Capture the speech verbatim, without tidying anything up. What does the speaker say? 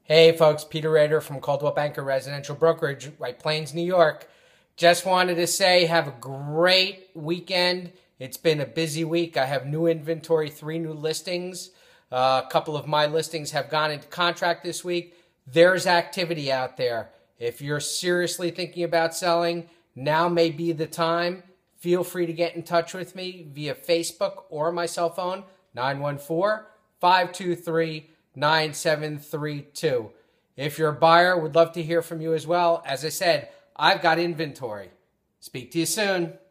Hey folks, Peter Rader from Coldwell Banker Residential Brokerage, White Plains, New York. Just wanted to say have a great weekend. It's been a busy week. I have new inventory, three new listings. Uh, a couple of my listings have gone into contract this week. There's activity out there. If you're seriously thinking about selling, now may be the time. Feel free to get in touch with me via Facebook or my cell phone, nine one four, five two three, nine seven three two. If you're a buyer, would love to hear from you as well. As I said, I've got inventory. Speak to you soon.